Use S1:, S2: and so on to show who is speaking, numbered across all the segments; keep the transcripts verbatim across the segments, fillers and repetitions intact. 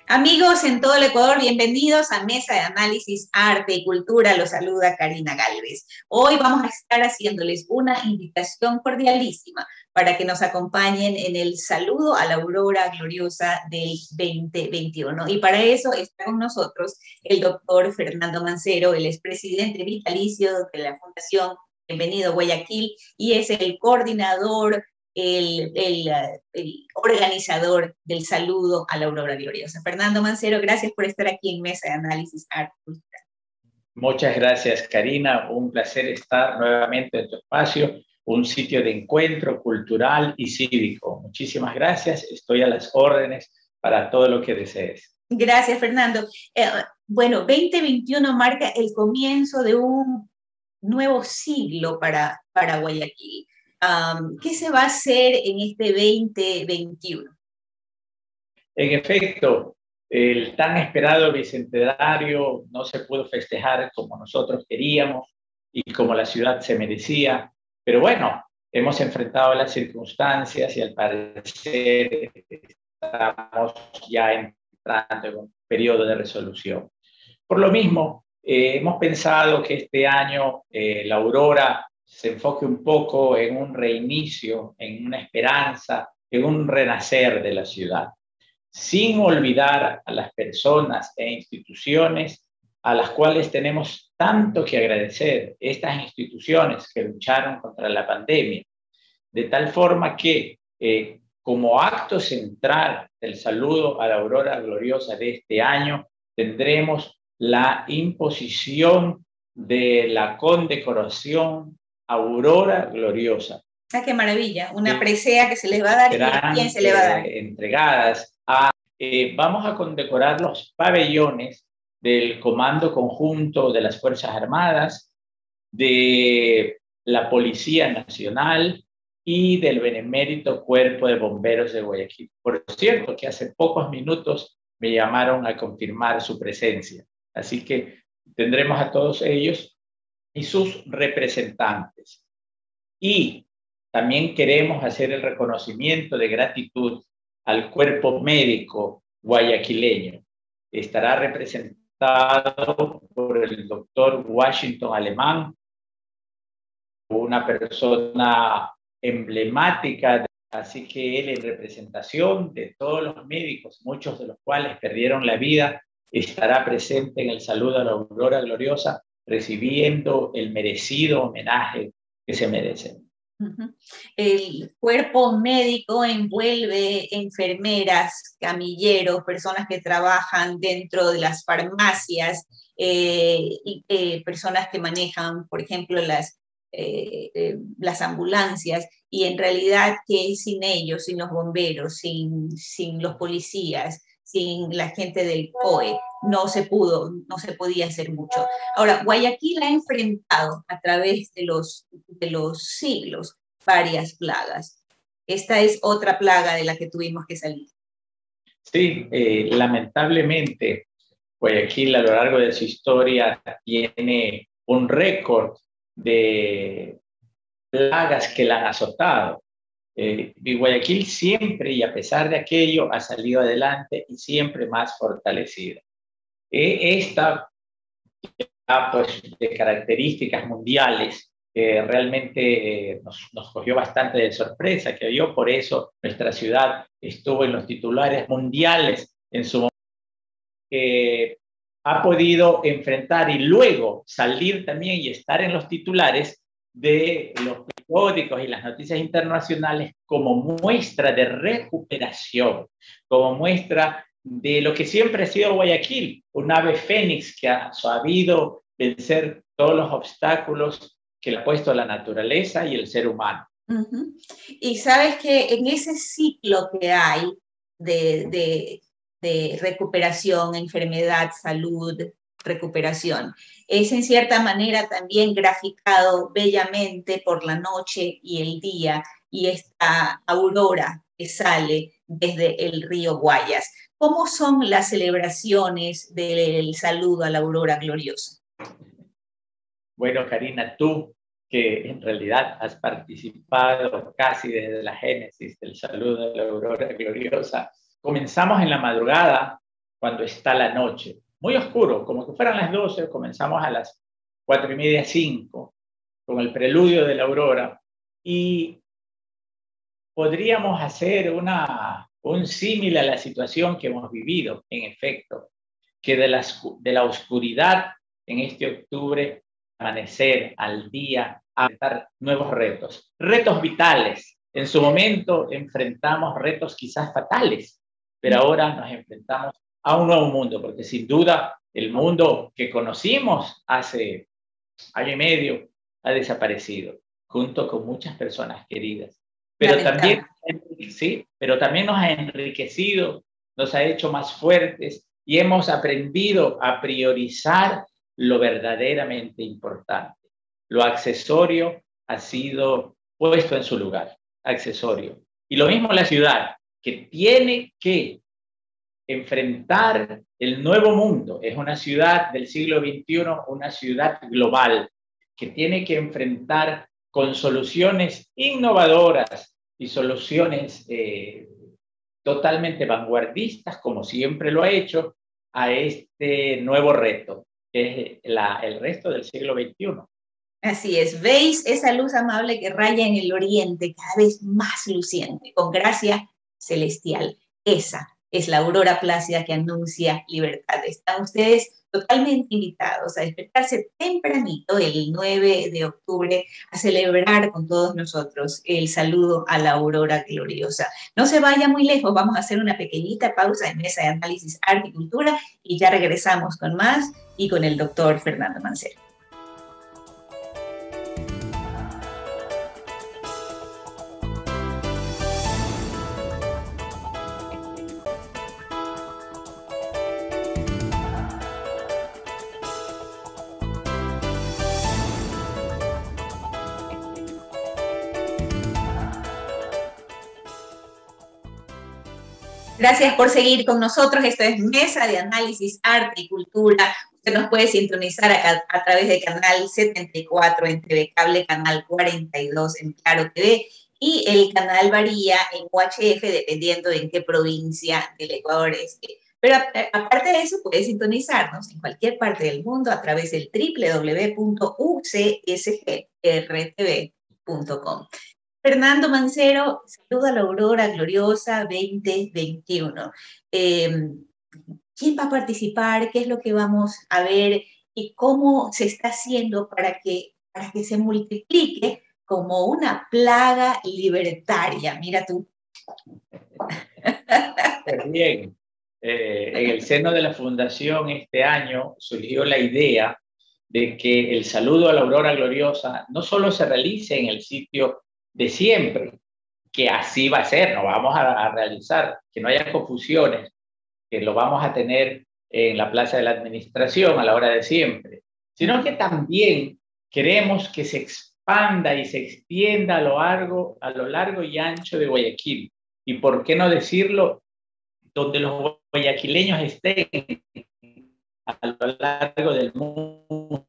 S1: Amigos en todo el Ecuador, bienvenidos a Mesa de Análisis, Arte y Cultura. Los saluda Karina Gálvez. Hoy vamos a estar haciéndoles una invitación cordialísima para que nos acompañen en el saludo a la aurora gloriosa del veinte veintiuno. Y para eso está con nosotros el doctor Fernando Mancero, el expresidente vitalicio de la Fundación Bienvenido Guayaquil y es el coordinador El, el, el, organizador del saludo a la aurora gloriosa. Fernando Mancero, gracias por estar aquí en Mesa de Análisis Arte y Cultura.
S2: Muchas gracias, Karina. Un placer estar nuevamente en tu espacio, un sitio de encuentro cultural y cívico. Muchísimas gracias. Estoy a las órdenes para todo lo que desees.
S1: Gracias, Fernando. Eh, bueno, veinte veintiuno marca el comienzo de un nuevo siglo para, para Guayaquil. Um, ¿Qué se va a hacer en este veinte veintiuno?
S2: En efecto, el tan esperado bicentenario no se pudo festejar como nosotros queríamos y como la ciudad se merecía, pero bueno, hemos enfrentado las circunstancias y al parecer estamos ya entrando en un periodo de resolución. Por lo mismo, eh, hemos pensado que este año eh, la aurora se enfoque un poco en un reinicio, en una esperanza, en un renacer de la ciudad, sin olvidar a las personas e instituciones a las cuales tenemos tanto que agradecer, estas instituciones que lucharon contra la pandemia, de tal forma que eh, como acto central del saludo a la aurora gloriosa de este año, tendremos la imposición de la condecoración Aurora Gloriosa.
S1: ¡Ah, qué maravilla! Una presea que se les va a dar.
S2: Serán,
S1: ¿Y a quién se le va a dar?
S2: Eh, entregadas a... Eh, vamos a condecorar los pabellones del Comando Conjunto de las Fuerzas Armadas, de la Policía Nacional y del Benemérito Cuerpo de Bomberos de Guayaquil. Por cierto, que hace pocos minutos me llamaron a confirmar su presencia. Así que tendremos a todos ellos y sus representantes. Y también queremos hacer el reconocimiento de gratitud al cuerpo médico guayaquileño. Estará representado por el doctor Washington Alemán, una persona emblemática, así que él en representación de todos los médicos, muchos de los cuales perdieron la vida, estará presente en el saludo a la aurora gloriosa, recibiendo el merecido homenaje que se merecen.
S1: Uh-huh. El cuerpo médico envuelve enfermeras, camilleros, personas que trabajan dentro de las farmacias, eh, y, eh, personas que manejan, por ejemplo, las, eh, eh, las ambulancias, y en realidad que sin ellos, sin los bomberos, sin, sin los policías, sin la gente del C O E, no se pudo, no se podía hacer mucho. Ahora, Guayaquil ha enfrentado a través de los, de los siglos varias plagas. Esta es otra plaga de la que tuvimos que salir.
S2: Sí, eh, lamentablemente, Guayaquil a lo largo de su historia tiene un récord de plagas que la han azotado. Eh, y Guayaquil siempre, y a pesar de aquello, ha salido adelante y siempre más fortalecida. Eh, esta, pues, de características mundiales, que realmente eh, nos, nos cogió bastante de sorpresa, que yo por eso nuestra ciudad estuvo en los titulares mundiales en su momento, eh, ha podido enfrentar y luego salir también y estar en los titulares de los periódicos y las noticias internacionales como muestra de recuperación, como muestra de lo que siempre ha sido Guayaquil, un ave fénix que ha sabido vencer todos los obstáculos que le ha puesto la naturaleza y el ser humano.
S1: Uh-huh. Y sabes que en ese ciclo que hay de, de, de recuperación, enfermedad, salud, recuperación, es en cierta manera también graficado bellamente por la noche y el día, y esta aurora que sale desde el río Guayas. ¿Cómo son las celebraciones del saludo a la aurora gloriosa?
S2: Bueno, Karina, tú que en realidad has participado casi desde la génesis del saludo a la aurora gloriosa, comenzamos en la madrugada cuando está la noche. Muy oscuro, como que fueran las doce, comenzamos a las cuatro y media, cinco, con el preludio de la aurora, y podríamos hacer una, un símil a la situación que hemos vivido, en efecto, que de la, de la oscuridad en este octubre, amanecer al día, a enfrentar nuevos retos, retos vitales. En su momento enfrentamos retos quizás fatales, pero ahora nos enfrentamos a un nuevo mundo, porque sin duda el mundo que conocimos hace año y medio ha desaparecido, junto con muchas personas queridas. Pero también, sí, pero también nos ha enriquecido, nos ha hecho más fuertes y hemos aprendido a priorizar lo verdaderamente importante. Lo accesorio ha sido puesto en su lugar, accesorio. Y lo mismo la ciudad, que tiene que enfrentar el nuevo mundo. Es una ciudad del siglo veintiuno, una ciudad global, que tiene que enfrentar con soluciones innovadoras y soluciones eh, totalmente vanguardistas, como siempre lo ha hecho, a este nuevo reto, que es la, el resto del siglo veintiuno.
S1: Así es, veis esa luz amable que raya en el oriente, cada vez más luciente, con gracia celestial. Esa es la aurora plácida que anuncia libertad. Están ustedes totalmente invitados a despertarse tempranito el nueve de octubre a celebrar con todos nosotros el saludo a la aurora gloriosa. No se vaya muy lejos, vamos a hacer una pequeñita pausa en Mesa de Análisis, Arte y Cultura y ya regresamos con más y con el doctor Fernando Mancero. Gracias por seguir con nosotros. Esto es Mesa de Análisis, Arte y Cultura. Usted nos puede sintonizar a, a través del canal setenta y cuatro en T V Cable, canal cuarenta y dos en Claro T V y el canal varía en U H F dependiendo en qué provincia del Ecuador esté. Pero aparte de eso, puede sintonizarnos en cualquier parte del mundo a través del doble u doble u doble u punto u c s g r t v punto com. Fernando Mancero, saluda a la aurora gloriosa veinte veintiuno. Eh, ¿Quién va a participar? ¿Qué es lo que vamos a ver? ¿Y cómo se está haciendo para que, para que se multiplique como una plaga libertaria? Mira tú.
S2: Pues bien, eh, en el seno de la Fundación este año surgió la idea de que el saludo a la aurora gloriosa no solo se realice en el sitio de siempre, que así va a ser, no vamos a, a realizar, que no haya confusiones, que lo vamos a tener en la Plaza de la Administración a la hora de siempre, sino que también queremos que se expanda y se extienda a lo largo, a lo largo y ancho de Guayaquil. Y por qué no decirlo, donde los guayaquileños estén a lo largo del mundo.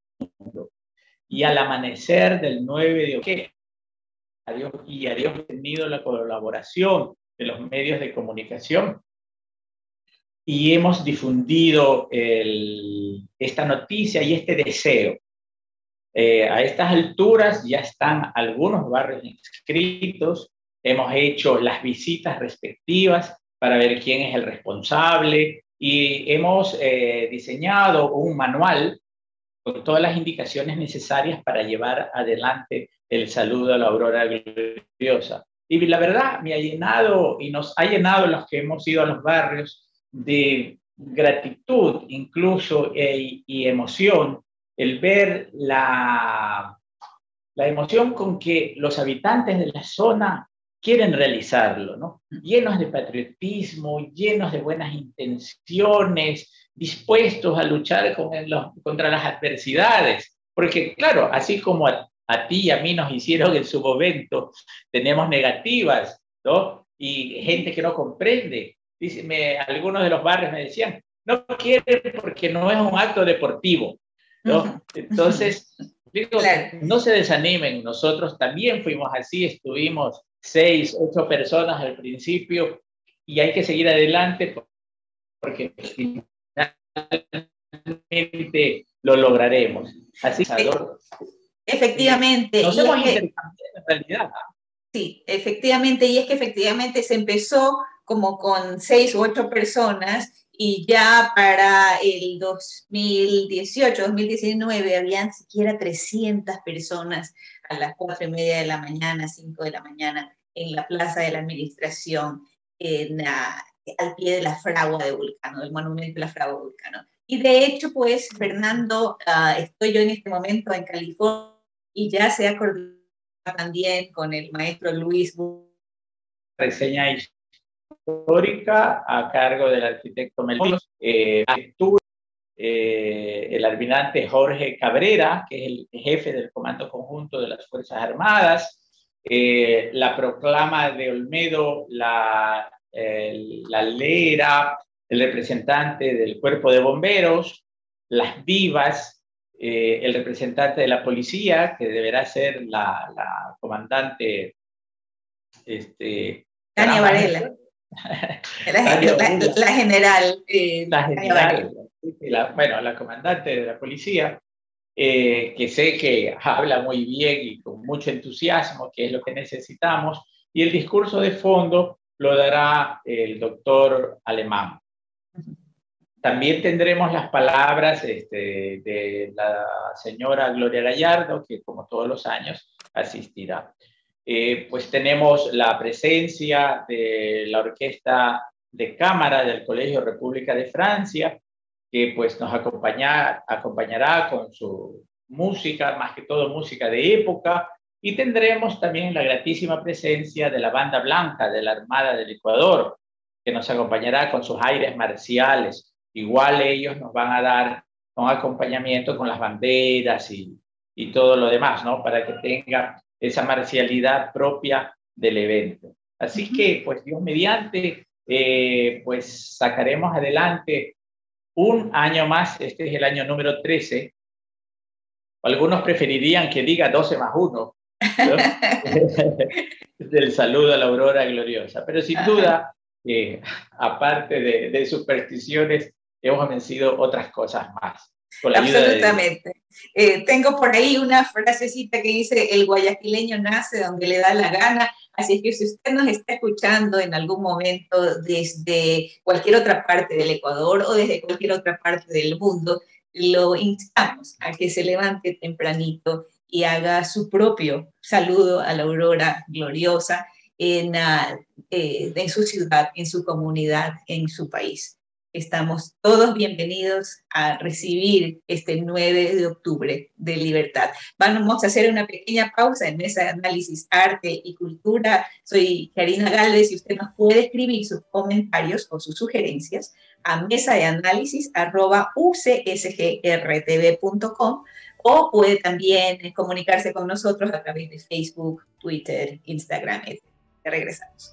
S2: Y al amanecer del nueve de octubre, a Dios, y a Dios tenido la colaboración de los medios de comunicación y hemos difundido el, esta noticia y este deseo. Eh, a estas alturas ya están algunos barrios inscritos, hemos hecho las visitas respectivas para ver quién es el responsable y hemos eh, diseñado un manual con todas las indicaciones necesarias para llevar adelante el saludo a la aurora gloriosa. Y la verdad me ha llenado y nos ha llenado los que hemos ido a los barrios de gratitud incluso e, y emoción el ver la, la emoción con que los habitantes de la zona quieren realizarlo, ¿no? Llenos de patriotismo, llenos de buenas intenciones, dispuestos a luchar con el, los, contra las adversidades. Porque, claro, así como a, a ti y a mí nos hicieron en su momento, tenemos negativas, ¿no? Y gente que no comprende. Dice, me, algunos de los barrios me decían, no quieren porque no es un acto deportivo, ¿no? Entonces, digo, claro, no se desanimen, nosotros también fuimos así, estuvimos seis, ocho personas al principio y hay que seguir adelante porque finalmente lo lograremos. Así, Salvador.
S1: Efectivamente.
S2: Nos
S1: y
S2: hemos
S1: es que,
S2: intercambiado en realidad.
S1: Sí, efectivamente, y es que efectivamente se empezó como con seis u ocho personas y ya para el dos mil dieciocho, dos mil diecinueve habían siquiera trescientas personas a las cuatro y media de la mañana, cinco de la mañana, en la Plaza de la Administración, en la, al pie de la fragua de Vulcano, del monumento de la fragua de Vulcano. Y de hecho, pues, Fernando, uh, estoy yo en este momento en California y ya se ha coordinado también con el maestro Luis.
S2: Reseña histórica a cargo del arquitecto Melvin, eh, eh, el almirante Jorge Cabrera, que es el jefe del Comando Conjunto de las Fuerzas Armadas, eh, la proclama de Olmedo, la, eh, la Lera, el representante del Cuerpo de Bomberos, las Vivas, eh, el representante de la policía, que deberá ser la, la comandante este,
S1: Tania Varela. La,
S2: Tania
S1: la,
S2: Varela.
S1: la general. Eh,
S2: la general, la, bueno, la comandante de la policía, eh, que sé que habla muy bien y con mucho entusiasmo, que es lo que necesitamos, y el discurso de fondo lo dará el doctor Alemán. También tendremos las palabras este, de la señora Gloria Gallardo, que como todos los años asistirá. Eh, pues tenemos la presencia de la Orquesta de Cámara del Colegio República de Francia, que pues nos acompaña, acompañará con su música, más que todo música de época, y tendremos también la gratísima presencia de la Banda Blanca de la Armada del Ecuador, que nos acompañará con sus aires marciales. Igual ellos nos van a dar un acompañamiento con las banderas y, y todo lo demás, ¿no? Para que tenga esa marcialidad propia del evento. Así que, pues, Dios mediante, eh, pues sacaremos adelante un año más. Este es el año número trece. Algunos preferirían que diga doce más uno, ¿no? Del saludo a la aurora gloriosa. Pero sin duda, eh, aparte de, de supersticiones, hemos vencido otras cosas más.
S1: Con la Absolutamente. De... Eh, tengo por ahí una frasecita que dice, el guayaquileño nace donde le da la gana. Así es que si usted nos está escuchando en algún momento desde cualquier otra parte del Ecuador o desde cualquier otra parte del mundo, lo instamos a que se levante tempranito y haga su propio saludo a la aurora gloriosa en, uh, eh, en su ciudad, en su comunidad, en su país. Estamos todos bienvenidos a recibir este nueve de octubre de libertad. Vamos a hacer una pequeña pausa en Mesa de Análisis Arte y Cultura. Soy Karina Galvez y usted nos puede escribir sus comentarios o sus sugerencias a mesa de análisis arroba u c s g r t v punto com o puede también comunicarse con nosotros a través de Facebook, Twitter, Instagram, etcétera. Regresamos.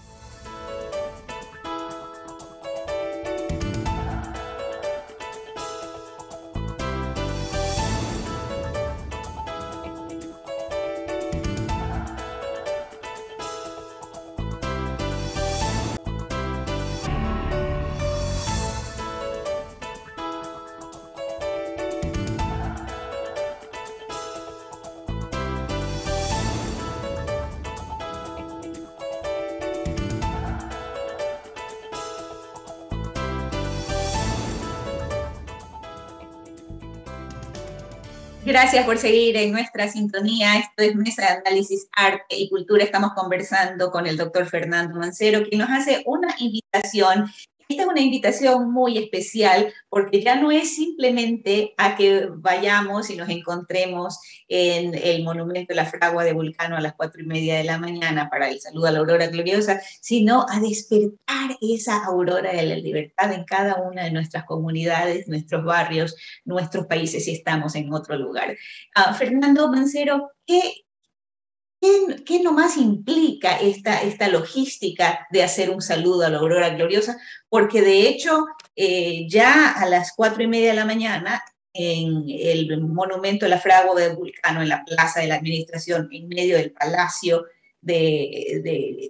S1: Gracias por seguir en nuestra sintonía. Esto es Mesa de Análisis Arte y Cultura. Estamos conversando con el doctor Fernando Mancero, quien nos hace una invitación. Esta es una invitación muy especial porque ya no es simplemente a que vayamos y nos encontremos en el monumento de la fragua de Vulcano a las cuatro y media de la mañana para el saludo a la aurora gloriosa, sino a despertar esa aurora de la libertad en cada una de nuestras comunidades, nuestros barrios, nuestros países si estamos en otro lugar. Uh, Fernando Mancero, ¿qué, qué, qué nomás implica esta, esta logística de hacer un saludo a la aurora gloriosa? Porque de hecho eh, ya a las cuatro y media de la mañana en el monumento de la fragua de Vulcano, en la plaza de la Administración, en medio del palacio de, de,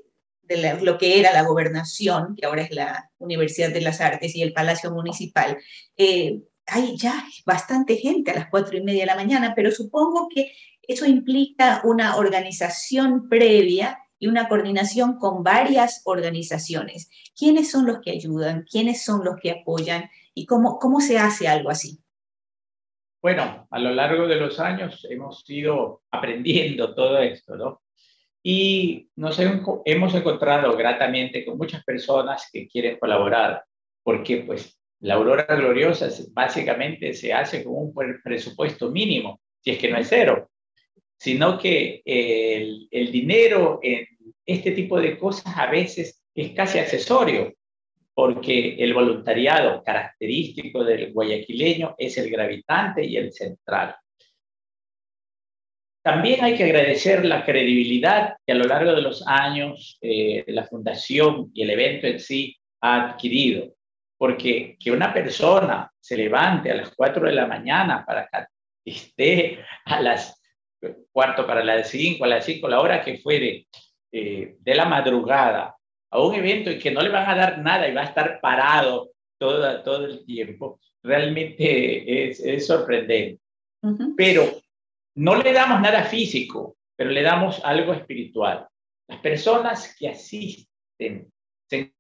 S1: de la, lo que era la gobernación, que ahora es la Universidad de las Artes y el Palacio Municipal, eh, hay ya bastante gente a las cuatro y media de la mañana, pero supongo que eso implica una organización previa y una coordinación con varias organizaciones. ¿Quiénes son los que ayudan? ¿Quiénes son los que apoyan? ¿Y cómo, cómo se hace algo así?
S2: Bueno, a lo largo de los años hemos ido aprendiendo todo esto, ¿no? Y nos hemos encontrado gratamente con muchas personas que quieren colaborar, porque pues la Aurora Gloriosa básicamente se hace con un presupuesto mínimo, si es que no es cero, sino que el, el dinero en este tipo de cosas a veces es casi accesorio, porque el voluntariado característico del guayaquileño es el gravitante y el central. También hay que agradecer la credibilidad que a lo largo de los años eh, la fundación y el evento en sí ha adquirido, porque que una persona se levante a las cuatro de la mañana para que esté a las cuarto para las cinco, a las cinco, la hora que fuere, eh, de la madrugada, a un evento en que no le van a dar nada y va a estar parado todo, todo el tiempo, realmente es, es sorprendente. Uh-huh. Pero no le damos nada físico, pero le damos algo espiritual. Las personas que asisten se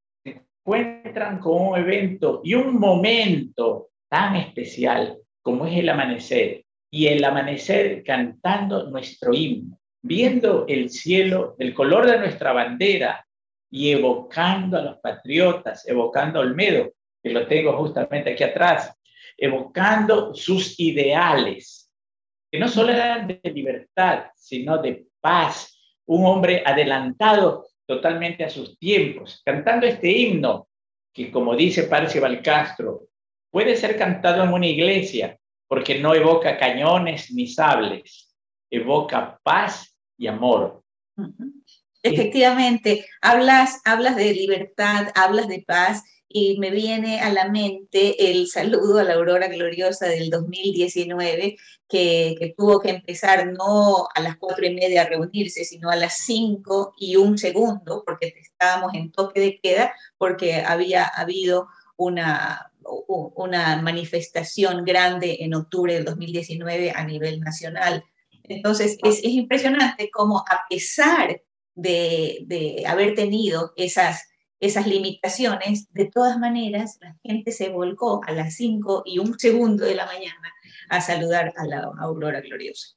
S2: encuentran con un evento y un momento tan especial como es el amanecer, y el amanecer cantando nuestro himno, viendo el cielo, el color de nuestra bandera y evocando a los patriotas, evocando a Olmedo, que lo tengo justamente aquí atrás, evocando sus ideales, que no solo eran de libertad, sino de paz, un hombre adelantado totalmente a sus tiempos, cantando este himno que, como dice Parcival Castro, puede ser cantado en una iglesia porque no evoca cañones ni sables, evoca paz y amor.
S1: Uh-huh. Efectivamente, hablas, hablas de libertad, hablas de paz, y me viene a la mente el saludo a la Aurora Gloriosa del dos mil diecinueve, que, que tuvo que empezar no a las cuatro y media a reunirse, sino a las cinco y un segundo, porque estábamos en toque de queda, porque había habido una, una manifestación grande en octubre del dos mil diecinueve a nivel nacional. Entonces, es, es impresionante cómo, a pesar de, de haber tenido esas esas limitaciones, de todas maneras, la gente se volcó a las cinco y un segundo de la mañana a saludar a la Aurora Gloriosa.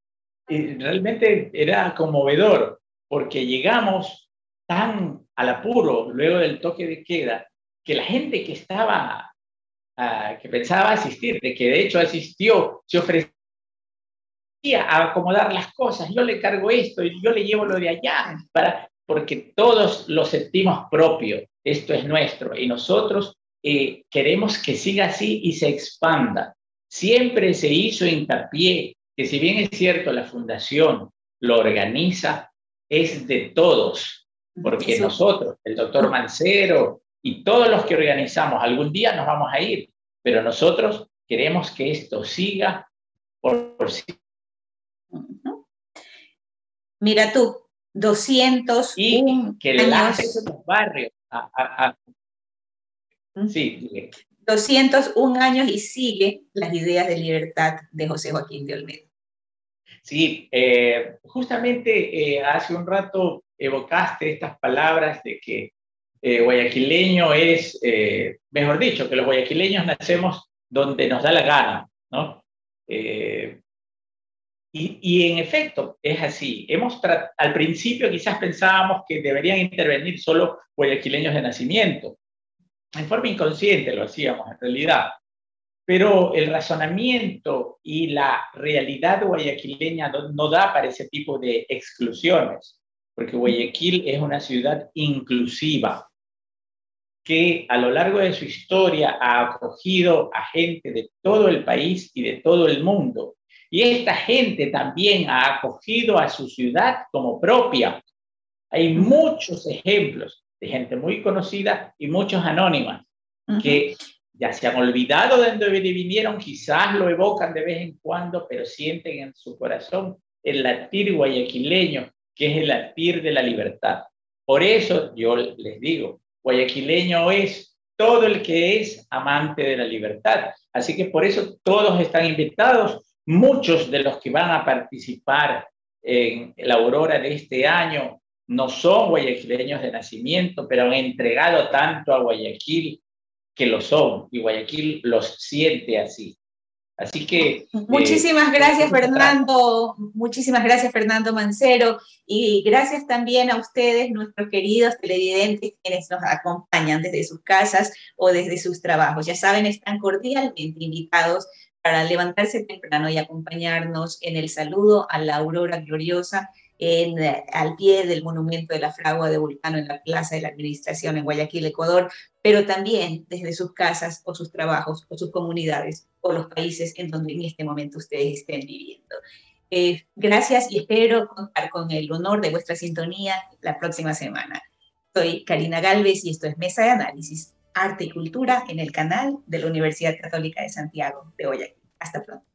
S2: Y realmente era conmovedor, porque llegamos tan al apuro luego del toque de queda, que la gente que estaba, uh, que pensaba asistir, de que de hecho asistió, se ofrecía a acomodar las cosas, yo le cargo esto y yo le llevo lo de allá, para, porque todos lo sentimos propio, esto es nuestro, y nosotros eh, queremos que siga así y se expanda. Siempre se hizo hincapié que, si bien es cierto, la fundación lo organiza, es de todos, porque Eso. nosotros, el doctor Mancero y todos los que organizamos, algún día nos vamos a ir, pero nosotros queremos que esto siga por, por sí.
S1: Uh-huh. Mira tú, doscientos
S2: y que le lance los barrios a, a, a...
S1: Uh-huh. Sí, doscientos un años y sigue las ideas de libertad de José Joaquín de Olmedo.
S2: Sí, eh, justamente eh, hace un rato evocaste estas palabras de que eh, guayaquileño es, eh, mejor dicho, que los guayaquileños nacemos donde nos da la gana, ¿no? Eh, y, y en efecto, es así. Hemos al principio quizás pensábamos que deberían intervenir solo guayaquileños de nacimiento. En forma inconsciente lo hacíamos en realidad. Pero el razonamiento y la realidad guayaquileña no, no da para ese tipo de exclusiones, porque Guayaquil es una ciudad inclusiva que a lo largo de su historia ha acogido a gente de todo el país y de todo el mundo. Y esta gente también ha acogido a su ciudad como propia. Hay muchos ejemplos de gente muy conocida y muchos anónimas uh-huh. que ya se han olvidado de donde vinieron, quizás lo evocan de vez en cuando, pero sienten en su corazón el latir guayaquileño, que es el latir de la libertad. Por eso yo les digo, guayaquileño es todo el que es amante de la libertad. Así que por eso todos están invitados. Muchos de los que van a participar en la Aurora de este año no son guayaquileños de nacimiento, pero han entregado tanto a Guayaquil que lo son, y Guayaquil los siente así. Así que...
S1: Muchísimas eh, gracias, Fernando. Muchísimas gracias, Fernando Mancero. Y gracias también a ustedes, nuestros queridos televidentes, quienes nos acompañan desde sus casas o desde sus trabajos. Ya saben, están cordialmente invitados para levantarse temprano y acompañarnos en el saludo a la aurora gloriosa en, al pie del monumento de la fragua de Vulcano en la Plaza de la Administración en Guayaquil, Ecuador, pero también desde sus casas o sus trabajos o sus comunidades o los países en donde en este momento ustedes estén viviendo. Eh, gracias y espero contar con el honor de vuestra sintonía la próxima semana. Soy Karina Galvez y esto es Mesa de Análisis, Arte y Cultura en el canal de la Universidad Católica de Santiago de Guayaquil. Hasta pronto.